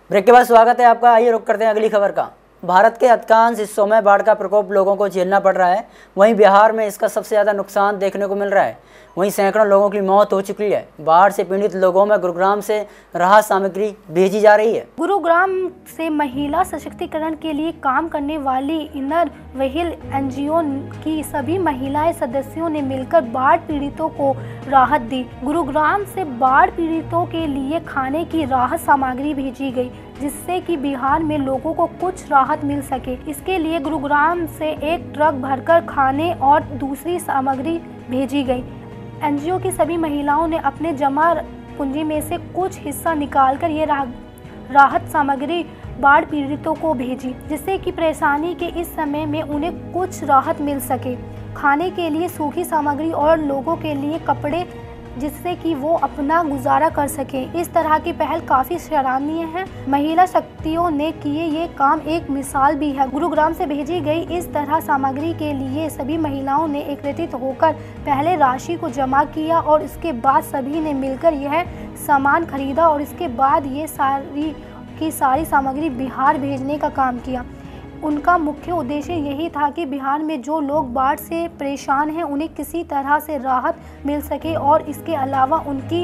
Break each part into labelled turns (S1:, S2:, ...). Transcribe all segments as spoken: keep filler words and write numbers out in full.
S1: Break के बाद स्वागत है आपका। आइए रुक करते हैं अगली खबर का। भारत के अधिकांश हिस्सों में बाढ़ का प्रकोप लोगों को झेलना पड़ रहा है। वहीं बिहार में इसका सबसे ज़्यादा नुकसान देखने को मिल रहा है। वहीं सैकड़ों लोगों की मौत हो चुकी है। बाढ़ से पीड़ित लोगों में गुरुग्राम से राहत सामग्री भेजी जा रही है।
S2: गुरुग्राम से महिला सशक्तिकरण के लिए काम करने वाली इनर व्हील एनजीओ की सभी महिलाएं सदस्यों ने मिलकर बाढ़ पीड़ितों को राहत दी। गुरुग्राम से बाढ़ पीड़ितों के लिए खाने की राहत सामग्री भेजी गई, जिससे कि बिहार में लोगों को कुछ राहत मिल सके। इसके लिए गुरुग्राम से एक ट्रक भरकर खाने और दूसरी सामग्री भेजी गई। एनजीओ की सभी महिलाओं ने अपने जमा पूंजी में से कुछ हिस्सा निकालकर ये रा, राहत सामग्री बाढ़ पीड़ितों को भेजी, जिससे कि परेशानी के इस समय में उन्हें कुछ राहत मिल सके। खाने के लिए सूखी सामग्री और लोगों के लिए कपड़े, जिससे कि वो अपना गुजारा कर सके। इस तरह की पहल काफ़ी सराहनीय है। महिला शक्तियों ने किए ये काम एक मिसाल भी है। गुरुग्राम से भेजी गई इस तरह सामग्री के लिए सभी महिलाओं ने एकत्रित होकर पहले राशि को जमा किया और इसके बाद सभी ने मिलकर यह सामान खरीदा और इसके बाद ये सारी की सारी सामग्री बिहार भेजने का काम किया। उनका मुख्य उद्देश्य यही था कि बिहार में जो लोग बाढ़ से परेशान हैं उन्हें किसी तरह से राहत मिल सके और इसके अलावा उनकी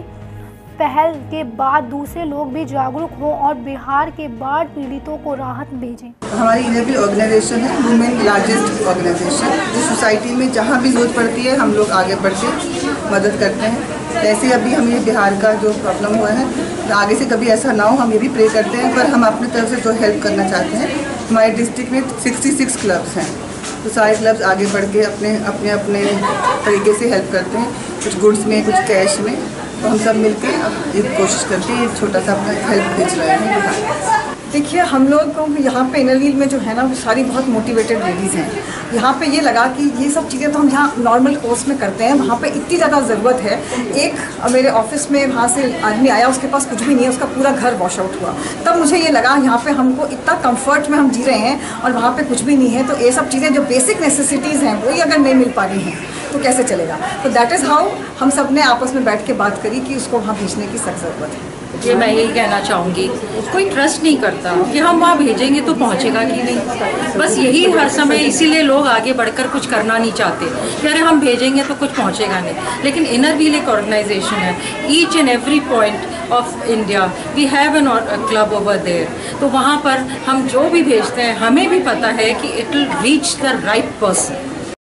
S2: पहल के बाद दूसरे लोग भी जागरूक हों और बिहार के बाढ़ पीड़ितों को राहत भेजें।
S3: हमारी इनर ऑर्गेनाइजेशन है वुमेन लार्जेस्ट ऑर्गेनाइजेशन, जो सोसाइटी में जहाँ भी जरूरत पड़ती है हम लोग आगे बढ़ के मदद करते हैं। ऐसे अभी हमें बिहार का जो प्रॉब्लम हुआ है, तो आगे से कभी ऐसा ना हो, हम ये भी प्रे करते हैं। पर हम अपनी तरफ से जो हेल्प करना चाहते हैं, हमारे डिस्ट्रिक्ट में छियासठ क्लब्स हैं, तो सारे क्लब्स आगे बढ़ के अपने अपने अपने तरीके से हेल्प करते हैं, कुछ गुड्स में, कुछ कैश में। तो हम सब मिलके अब एक कोशिश करके एक छोटा सा अपना हेल्प भेज रहे हैं।
S4: देखिए, हम लोग को यहाँ पे इनर व्हील में जो है ना, वो सारी बहुत मोटिवेटेड लेडीज़ हैं। यहाँ पे ये लगा कि ये सब चीज़ें तो हम यहाँ नॉर्मल कोर्स में करते हैं, वहाँ पे इतनी ज़्यादा ज़रूरत है। एक मेरे ऑफिस में वहाँ से आदमी आया, उसके पास कुछ भी नहीं है, उसका पूरा घर वॉश आउट हुआ। तब मुझे ये लगा यहाँ पे हमको इतना कंफर्ट में हम जी रहे हैं और वहाँ पे कुछ भी नहीं है, तो ये सब चीज़ें जो बेसिक नेसेसिटीज़ हैं वही अगर नहीं मिल पा रही हैं तो कैसे चलेगा। तो दैट इज़ हाउ हम सब ने आपस में बैठ के बात करी कि उसको वहाँ भेजने की सख्त ज़रूरत है।
S5: ये मैं यही कहना चाहूँगी, कोई ट्रस्ट नहीं करता कि हम वहाँ भेजेंगे तो पहुँचेगा कि नहीं। बस यही हर समय, इसीलिए लोग आगे बढ़कर कुछ करना नहीं चाहते कि अरे हम भेजेंगे तो कुछ पहुँचेगा नहीं। लेकिन इनर व्हील एक ऑर्गेनाइजेशन है। Each and every point of India we have an club over there. तो वहाँ पर हम जो भी भेजते हैं, हमें भी पता है कि it will reach the right person.